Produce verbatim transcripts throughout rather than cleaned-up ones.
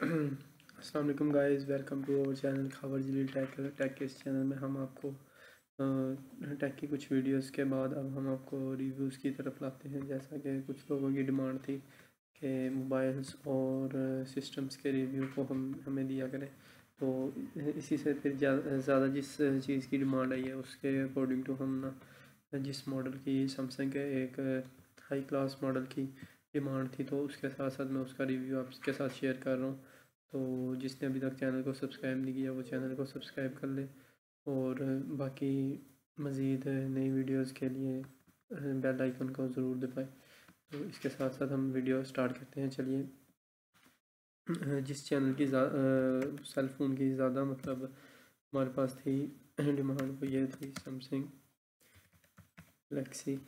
अस्सलाम वालेकुम guys, welcome to our channel खबर जलील टेक टेक के इस चैनल में हम आपको टेक की कुछ वीडियोस के बाद अब हम आपको रिव्यूज़ की तरफ लाते हैं। जैसा कि कुछ लोगों की डिमांड थी कि मोबाइल्स और सिस्टम्स के रिव्यू को हम हमें दिया करें, तो इसी से फिर ज़्यादा जिस चीज़ की डिमांड आई है उसके अकॉर्डिंग टू हम ना जिस मॉडल की सैमसंग के एक हाई क्लास मॉडल की डिमांड थी, तो उसके साथ साथ मैं उसका रिव्यू आपके साथ शेयर कर रहा हूँ। तो जिसने अभी तक चैनल को सब्सक्राइब नहीं किया वो चैनल को सब्सक्राइब कर ले, और बाकी मज़ीद नई वीडियोस के लिए बेल आइकन को ज़रूर दबाएं। तो इसके साथ साथ हम वीडियो स्टार्ट करते हैं। चलिए, जिस चैनल की सेल फ़ोन की ज़्यादा मतलब हमारे पास थी डिमांड, वो ये थी Samsung Galaxy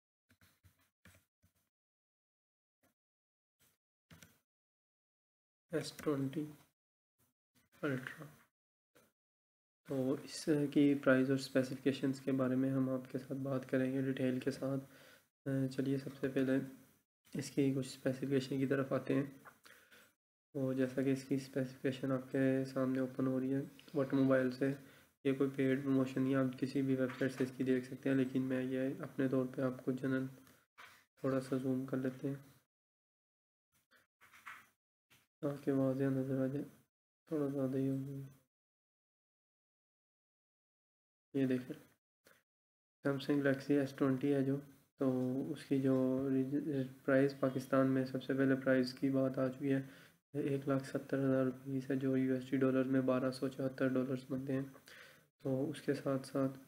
S twenty ultra. तो इसकी प्राइस और स्पेसिफिकेशंस के बारे में हम आपके साथ बात करेंगे डिटेल के साथ। चलिए, सबसे पहले इसकी कुछ स्पेसिफिकेशन की तरफ आते हैं। तो जैसा कि इसकी स्पेसिफिकेशन आपके सामने ओपन हो रही है वट मोबाइल से, ये कोई पेड प्रमोशन नहीं, आप किसी भी वेबसाइट से इसकी देख सकते हैं, लेकिन मैं ये अपने तौर पे आपको जनरल थोड़ा सा जूम कर लेते हैं ताकि वाज़ेह नज़र आ जाए। थोड़ा ज़्यादा ही हो गया। ये देखें, सैमसंग गैलेक्सी एस ट्वेंटी है जो, तो उसकी जो प्राइस पाकिस्तान में सबसे पहले प्राइस की बात आ चुकी है, एक लाख सत्तर हज़ार रुपीज़ है, जो यूएसडी डॉलर में बारह सौ चौहत्तर डॉलर्स बनते हैं। तो उसके साथ साथ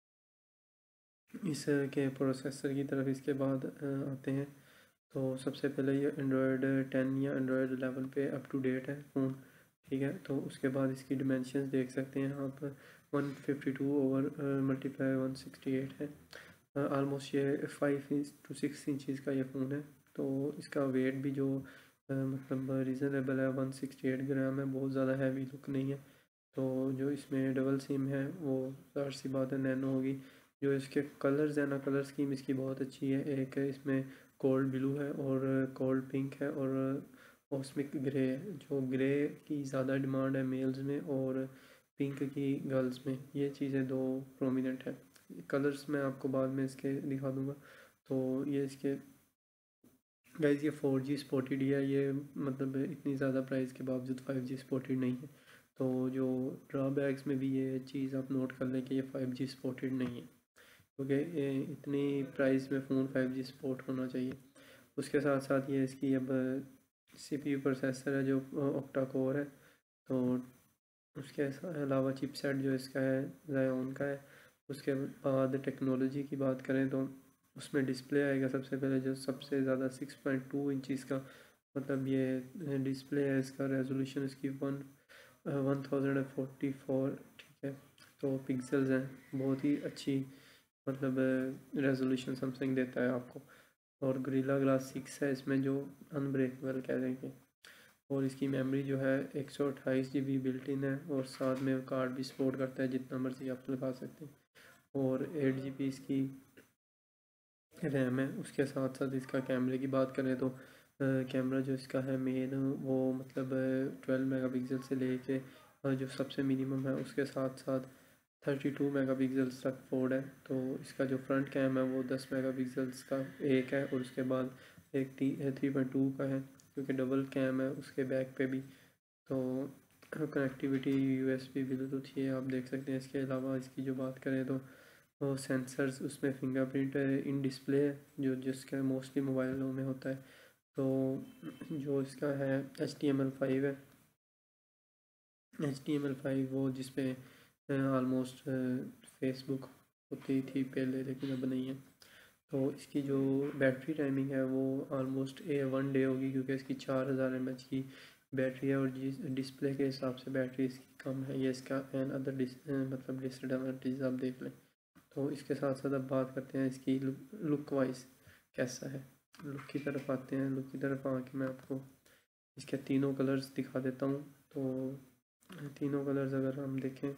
इसके प्रोसेसर की तरफ इसके बाद आते हैं। तो सबसे पहले ये एंड्रॉयड टेन या एंड्रॉयड इलेवन पे अप टू डेट है फ़ोन, ठीक है। तो उसके बाद इसकी डिमेंशंस देख सकते हैं आप, one fifty two over multiply one sixty eight है, आलमोस्ट ये five inch two six inches का ये फ़ोन है। तो इसका वेट भी जो आ, मतलब रीज़नेबल है, वन सिक्सटी एट ग्राम है, बहुत ज़्यादा हैवी लुक नहीं है। तो जो इसमें डबल सिम है वो ज़ाहिर सी बात है नैनो होगी। जो इसके कलर्स हैं ना, कलर स्कीम इसकी बहुत अच्छी है। एक इसमें कोल्ड ब्लू है और कोल्ड पिंक है और कॉस्मिक ग्रे है। जो ग्रे की ज़्यादा डिमांड है मेल्स में और पिंक की गर्ल्स में, ये चीज़ें दो प्रोमिनेंट है। कलर्स मैं आपको बाद में इसके दिखा दूँगा। तो ये इसके गाइस ये फोर जी सपोर्टेड है, ये मतलब इतनी ज़्यादा प्राइस के बावजूद फाइव जी सपोर्टेड नहीं है। तो जो ड्रॉबैक्स में भी ये चीज़ आप नोट कर लें कि ये फाइव जी सपोर्टेड नहीं है, क्योंकि इतनी प्राइस में फ़ोन फाइव जी सपोर्ट होना चाहिए। उसके साथ साथ ये इसकी अब सीपीयू प्रोसेसर है जो ऑक्टा कोर है। तो उसके अलावा चिपसेट जो इसका है ज़ायोन का है। उसके बाद टेक्नोलॉजी की बात करें तो उसमें डिस्प्ले आएगा सबसे पहले, जो सबसे ज़्यादा सिक्स पॉइंट टू इंचज़ का मतलब ये डिस्प्ले है। इसका रेजोल्यूशन इसकी one one thousand forty four, ठीक है। तो पिक्सल्स हैं, बहुत ही अच्छी मतलब रेजोल्यूशन सैमसंग देता है आपको। और गोरिल्ला ग्लास सिक्स है इसमें, जो अनब्रेकेबल कह देंगे। और इसकी मेमोरी जो है एक सौ अट्ठाईस जी बी बिल्ट इन है, और साथ में कार्ड भी सपोर्ट करता है, जितना मर्जी आप लगा सकते हैं। और एट जी बी इसकी रैम है। उसके साथ साथ इसका कैमरे की बात करें तो कैमरा जो इसका है मेन, वो मतलब ट्वेल्व मेगापिक्सल से लेके जो सबसे मिनिमम है उसके साथ साथ थर्टी टू मेगा पिक्सल्स तक फोर्ड है। तो इसका जो फ्रंट कैम है वो दस मेगा पिक्सल्स का एक है, और उसके बाद एक टी थ्री पॉइंट टू का है, क्योंकि डबल कैम है उसके बैक पे भी। तो कनेक्टिविटी यूएसबी ब्लूटूथ ये आप देख सकते हैं। इसके अलावा इसकी जो बात करें तो वो सेंसर्स उसमें फिंगरप्रिंट इन डिस्प्ले है, जो जिसका मोस्टली मोबाइलों में होता है। तो जो इसका है H T M L five है, H T M L five वो जिसपे आलमोस्ट फेसबुक होती थी पहले, लेकिन अब नहीं है। तो इसकी जो बैटरी टाइमिंग है वो आलमोस्ट ए वन डे होगी, क्योंकि इसकी चार हज़ार एम एच की बैटरी है, और जिस डिस्प्ले के हिसाब से बैटरी इसकी कम है। ये इसका एन अदर डिस मतलब डिसएडवांटेज आप देख लें। तो इसके साथ साथ अब बात करते हैं इसकी लुक लुक वाइज कैसा है। लुक की तरफ आते हैं। लुक की तरफ आके मैं आपको इसके तीनों कलर्स दिखा देता हूँ। तो तीनों कलर्स अगर हम देखें,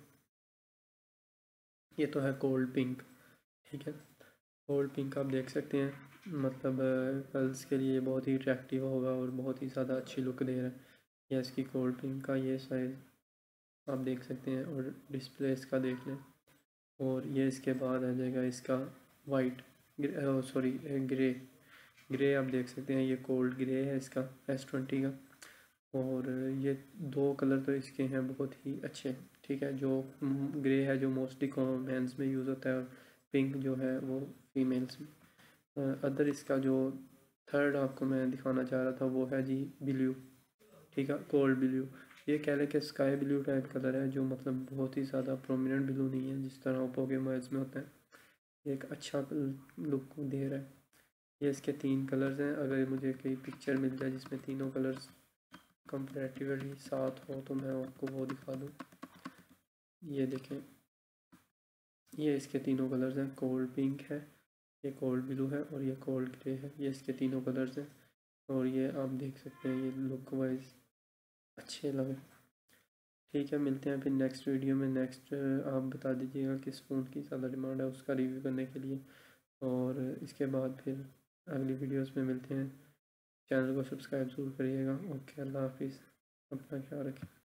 ये तो है कोल्ड पिंक, ठीक है। कोल्ड पिंक आप देख सकते हैं, मतलब गर्ल्स के लिए बहुत ही अट्रैक्टिव होगा और बहुत ही ज़्यादा अच्छी लुक दे रहा है। ये इसकी कोल्ड पिंक का ये साइज़ आप देख सकते हैं, और डिस्प्ले इसका देख लें। और ये इसके बाद आ जाएगा इसका वाइट, सॉरी ग्रे। ग्रे आप देख सकते हैं, ये कोल्ड ग्रे है इसका एस ट्वेंटी का। और ये दो कलर तो इसके हैं बहुत ही अच्छे, ठीक है। जो ग्रे है जो मोस्टली मेंस में यूज़ होता है, और पिंक जो है वो फीमेल्स में। अदर इसका जो थर्ड आपको मैं दिखाना चाह रहा था वो है जी ब्लू, ठीक है, कोल्ड ब्लू। ये कह लें कि स्काई ब्लू टाइप कलर है, जो मतलब बहुत ही ज़्यादा प्रोमिनेंट ब्लू नहीं है जिस तरह ओप्पो के मोबाइल्स में होता है। एक अच्छा लुक दे रहा है। ये इसके तीन कलर्स हैं। अगर मुझे कोई पिक्चर मिल जाए जिसमें तीनों कलर्स कंपैरेटिवली साथ हो तो मैं आपको वो दिखा दूँ। ये देखें, ये इसके तीनों कलर्स हैं। कोल्ड पिंक है, ये कोल्ड ब्लू है, और ये कोल्ड ग्रे है। ये इसके तीनों कलर्स हैं, और ये आप देख सकते हैं ये लुक वाइज अच्छे लगे। ठीक है, मिलते हैं फिर नेक्स्ट वीडियो में। नेक्स्ट आप बता दीजिएगा किस फ़ोन की ज़्यादा डिमांड है उसका रिव्यू करने के लिए, और इसके बाद फिर अगली वीडियोस में मिलते हैं। चैनल को सब्सक्राइब ज़रूर करिएगा। ओके, अल्लाह हाफिज़, अपना ख्याल रखें।